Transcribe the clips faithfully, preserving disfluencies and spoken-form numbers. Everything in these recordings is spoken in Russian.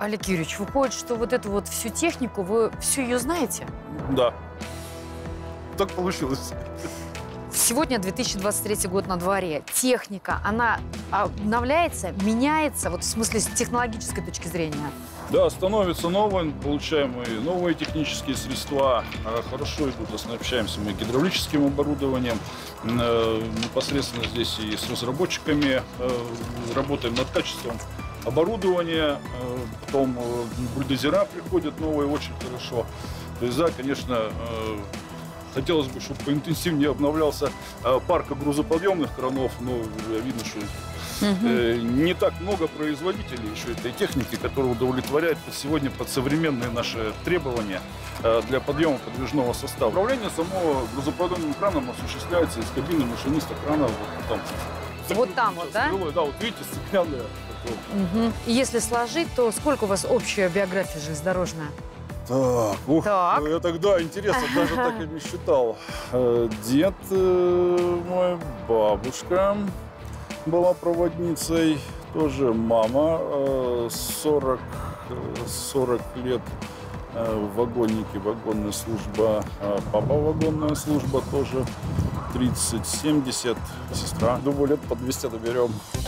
Олег Юрьевич, выходит, что вот эту вот всю технику, вы всю ее знаете? Да. Так получилось. Сегодня две тысячи двадцать третий год на дворе. Техника, она обновляется, меняется, вот в смысле с технологической точки зрения? Да, становится новым, получаем и новые технические средства. Хорошо идут, оснащаемся мы гидравлическим оборудованием. Непосредственно здесь и с разработчиками работаем над качеством оборудования. Потом бульдозера приходят новые, очень хорошо. То есть, да, конечно, хотелось бы, чтобы поинтенсивнее обновлялся парк грузоподъемных кранов, но видно, что угу. не так много производителей еще этой техники, которая удовлетворяет сегодня под современные наши требования для подъема подвижного состава. Управление самого грузоподъемным краном осуществляется из кабины машиниста крана. Вот там, вот, там вот, да? Крыло, да, вот видите, стеклянное. Угу. И если сложить, то сколько у вас общая биография железнодорожная? Так, ух, так. Я тогда, интересно, даже так и не считал. Дед мой, бабушка была проводницей, тоже мама, сорок, сорок лет в вагоннике, вагонная служба, папа вагонная служба тоже, тридцать семьдесят, сестра, думаю, лет по двести доберем.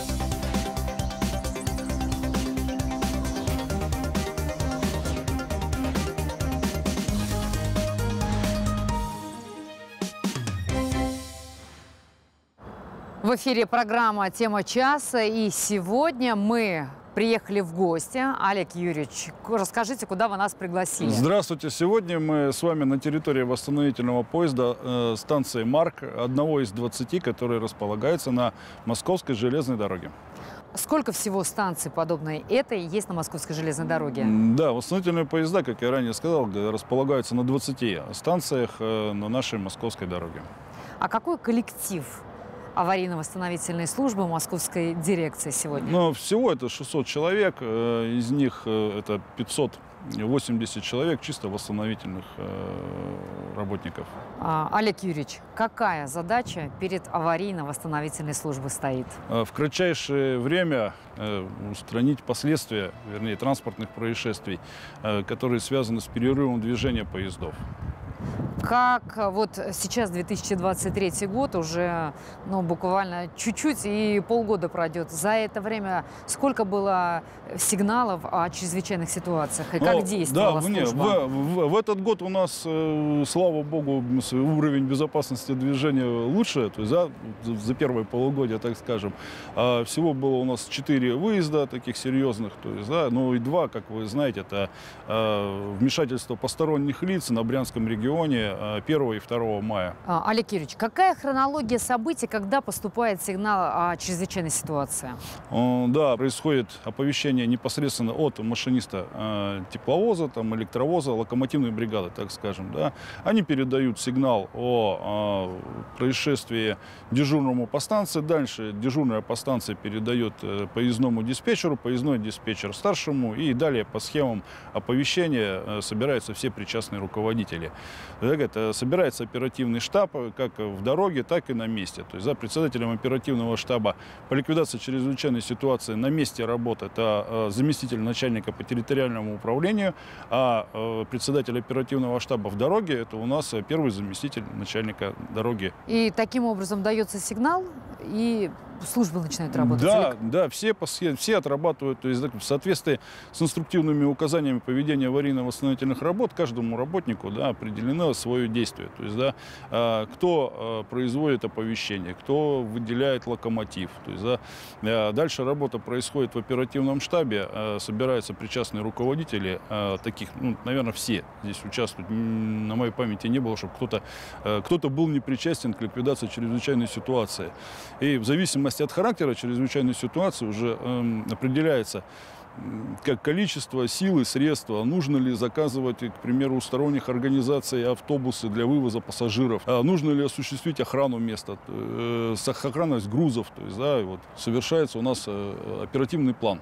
В эфире программа «Тема часа», и сегодня мы приехали в гости. Олег Юрьевич, расскажите, куда вы нас пригласили? Здравствуйте. Сегодня мы с вами на территории восстановительного поезда э, станции «Марк», одного из двадцати, которые располагаются на Московской железной дороге. Сколько всего станций, подобной этой, есть на Московской железной дороге? Да, восстановительные поезда, как я ранее сказал, располагаются на двадцати станциях э, на нашей Московской дороге. А какой коллектив аварийно-восстановительной службы Московской дирекции сегодня? Ну, всего это шестьсот человек, из них это пятьсот восемьдесят человек чисто восстановительных работников. А, Олег Юрьевич, какая задача перед аварийно-восстановительной службой стоит? В кратчайшее время устранить последствия, вернее, транспортных происшествий, которые связаны с перерывом движения поездов. Как вот сейчас две тысячи двадцать третий год, уже ну, буквально чуть-чуть и полгода пройдет. За это время сколько было сигналов о чрезвычайных ситуациях и как действовала да, служба? В, в, в этот год у нас, слава богу, уровень безопасности движения лучше, то есть за, за первое полугодие, так скажем. А всего было у нас четыре выезда таких серьезных, то есть, да, ну и два, как вы знаете, это а, вмешательство посторонних лиц на Брянском регионе первого и второго мая. А, Олег Юрьевич, какая хронология событий, когда поступает сигнал о чрезвычайной ситуации? Да, происходит оповещение непосредственно от машиниста э, тепловоза, там, электровоза, локомотивной бригады, так скажем. Да. Они передают сигнал о, о происшествии дежурному по станции. Дальше дежурная по станции передает э, поездному диспетчеру, поездной диспетчер старшему. И далее по схемам оповещения э, собираются все причастные руководители. Это собирается оперативный штаб как в дороге, так и на месте. То есть за председателем оперативного штаба по ликвидации чрезвычайной ситуации на месте работы это заместитель начальника по территориальному управлению, а председатель оперативного штаба в дороге это у нас первый заместитель начальника дороги. И таким образом дается сигнал, и службы начинают работать? Да, или... да, все, все отрабатывают, то есть в соответствии с инструктивными указаниями по ведению аварийно-восстановительных работ каждому работнику да, определено свое действие. То есть, да, кто производит оповещение, кто выделяет локомотив. То есть, да, дальше работа происходит в оперативном штабе, собираются причастные руководители, таких, ну, наверное, все здесь участвуют. На моей памяти не было, чтобы кто-то кто-то был не причастен к ликвидации чрезвычайной ситуации. И в зависимости от характера чрезвычайной ситуации уже э, определяется как количество силы, средства, нужно ли заказывать, к примеру, у сторонних организаций автобусы для вывоза пассажиров, а нужно ли осуществить охрану места, э, сохранность грузов, то есть, да, вот, совершается у нас э, оперативный план.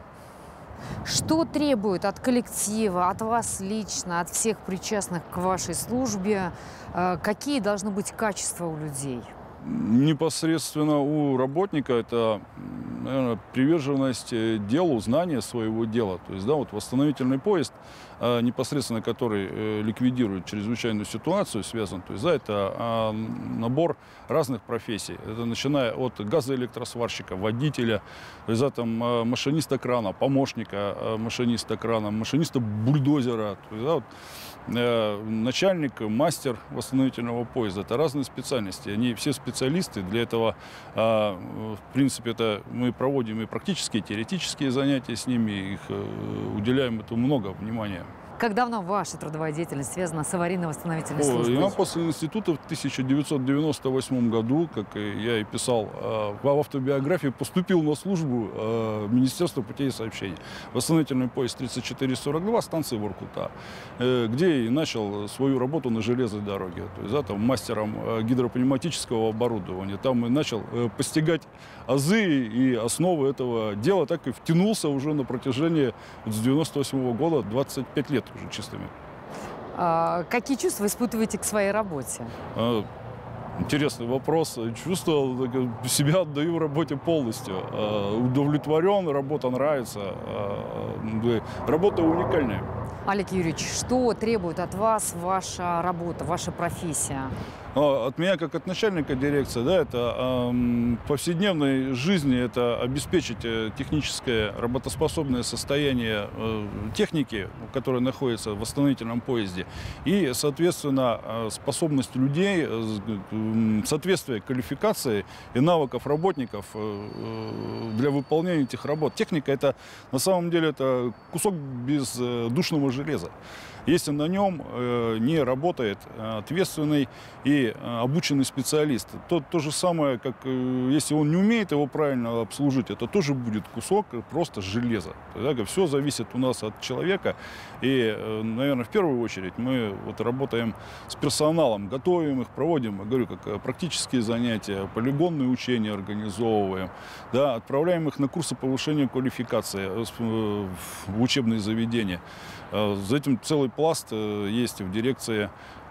Что требует от коллектива, от вас лично, от всех причастных к вашей службе, э, какие должны быть качества у людей? Непосредственно у работника это наверное, приверженность делу, знание своего дела. То есть, да, вот восстановительный поезд, непосредственно который ликвидирует чрезвычайную ситуацию, связан, то есть, да, это набор разных профессий. Это начиная от газоэлектросварщика, водителя, то есть, да, там, машиниста крана, помощника машиниста крана, машиниста бульдозера, то есть, да, вот, начальник, мастер восстановительного поезда. Это разные специальности. Они все специалисты. Для этого, в принципе, это мы проводим и практические, и теоретические занятия с ними. Их уделяем этому много внимания. Как давно ваша трудовая деятельность связана с аварийно-восстановительной службой? Я после института в тысяча девятьсот девяносто восьмом году, как я и писал в автобиографии, поступил на службу в Министерство путей и сообщений. Восстановительный поезд тридцать четыре сорок два, станции Воркута, где и начал свою работу на железной дороге. То есть, да, там, мастером гидропневматического оборудования. Там и начал постигать азы и основы этого дела, так и втянулся уже на протяжении с девяносто восьмого года, двадцать пять лет уже чистыми. А какие чувства испытываете к своей работе? А, интересный вопрос. Чувство, себя отдаю работе полностью. А, удовлетворен, работа нравится. А, работа уникальная. Олег Юрьевич, что требует от вас ваша работа, ваша профессия? От меня, как от начальника дирекции, да, это э, в повседневной жизни это обеспечить техническое работоспособное состояние э, техники, которая находится в восстановительном поезде, и, соответственно, э, способность людей, э, соответствие квалификации и навыков работников э, для выполнения этих работ. Техника — это на самом деле это кусок бездушного железа. Если на нем э, не работает ответственный и э, обученный специалист, то то же самое, как э, если он не умеет его правильно обслужить, это тоже будет кусок просто железа. Тогда все зависит у нас от человека. И, э, наверное, в первую очередь мы вот работаем с персоналом, готовим их, проводим, я говорю, как практические занятия, полигонные учения организовываем, да, отправляем их на курсы повышения квалификации в учебные заведения. За этим целый пласт есть в дирекции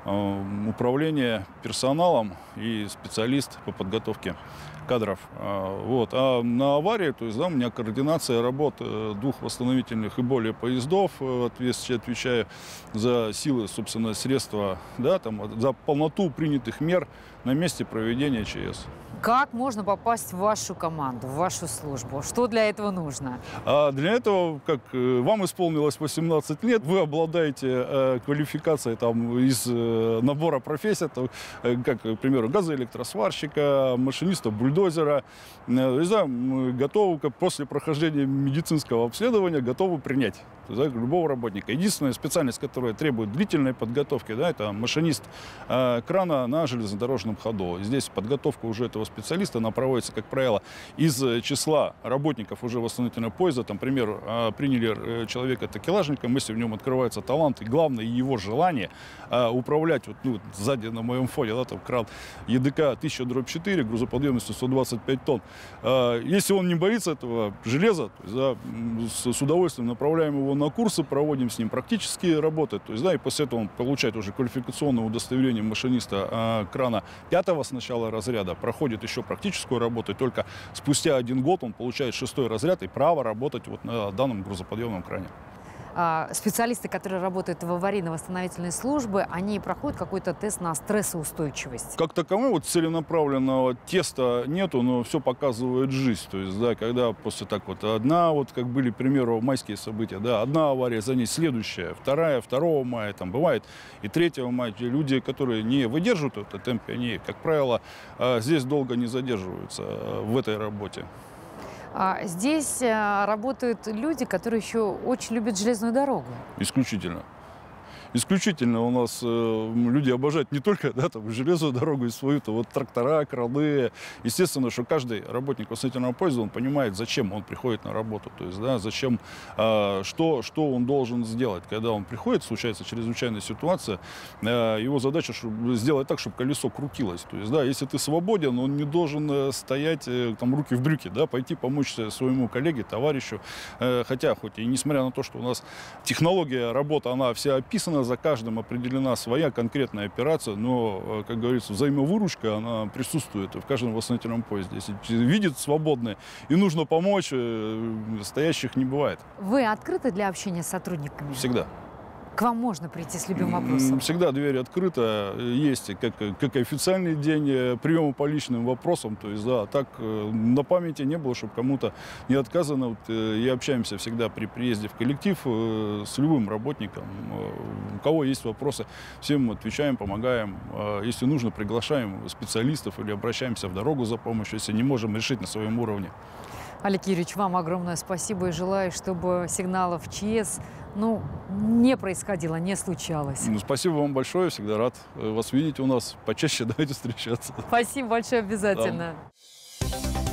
управления персоналом и специалист по подготовке кадров. Вот. А на аварии, то есть, да, у меня координация работ двух восстановительных и более поездов, отвечаю за силы, собственно, средства, да, там, за полноту принятых мер на месте проведения ЧС. Как можно попасть в вашу команду, в вашу службу? Что для этого нужно? А для этого, как вам исполнилось восемнадцать лет, вы обладаете э, квалификацией там, из э, набора профессий, то, э, как, к примеру, газоэлектросварщика, машиниста бульдозера. Э, да, мы готовы, как, после прохождения медицинского обследования, готовы принять, да, любого работника. Единственная специальность, которая требует длительной подготовки, да, это машинист э, крана на железнодорожном ходу. Здесь подготовка уже этого специалиста, она проводится, как правило, из числа работников уже восстановительного поезда. Там, к примеру, приняли человека такелажника, если в нем открывается талант, и главное его желание управлять, вот, ну, сзади на моем фоне, да, там кран ЕДК тысяча дробь четыре, грузоподъемностью сто двадцать пять тонн. Если он не боится этого железа, то есть, да, с удовольствием направляем его на курсы, проводим с ним практические работы, то есть, да, и после этого он получает уже квалификационное удостоверение машиниста крана пятого сначала разряда, проходит еще практическую работу, и только спустя один год он получает шестой разряд и право работать вот на данном грузоподъемном кране. А специалисты, которые работают в аварийно-восстановительной службе, они проходят какой-то тест на стрессоустойчивость? Как такового вот целенаправленного теста нету, но все показывает жизнь. То есть, да, когда после так вот одна, вот как были, к примеру, майские события, да, одна авария, за ней следующая, вторая, второго мая, там бывает и третьего мая. Люди, которые не выдерживают этот темп, они, как правило, здесь долго не задерживаются в этой работе. А здесь работают люди, которые еще очень любят железную дорогу. Исключительно. Исключительно у нас э, люди обожают не только, да, там, железную дорогу и свою, то вот трактора, краны. Естественно, что каждый работник восстановительного поезда, он понимает, зачем он приходит на работу. То есть, да, зачем, э, что, что он должен сделать. Когда он приходит, случается чрезвычайная ситуация, э, его задача чтобы сделать так, чтобы колесо крутилось. То есть, да, если ты свободен, он не должен э, стоять, э, там, руки в брюки, да, пойти помочь своему коллеге, товарищу. Э, хотя, хоть и несмотря на то, что у нас технология работы, она вся описана Отдельно за каждым определена своя конкретная операция, но, как говорится, взаимовыручка, она присутствует в каждом восстановительном поезде. Если видит свободное и нужно помочь, стоящих не бывает. Вы открыты для общения с сотрудниками? Всегда. К вам можно прийти с любым вопросом? Всегда дверь открыта. Есть как, как официальный день приема по личным вопросам. То есть, да, так на памяти не было, чтобы кому-то не отказано. Вот, и общаемся всегда при приезде в коллектив с любым работником. У кого есть вопросы, всем мы отвечаем, помогаем. Если нужно, приглашаем специалистов или обращаемся в дорогу за помощью, если не можем решить на своем уровне. Олег Юрьевич, вам огромное спасибо и желаю, чтобы сигналов ЧС ну, не происходило, не случалось. Ну, спасибо вам большое, всегда рад вас видеть у нас. Почаще давайте встречаться. Спасибо большое, обязательно. Да.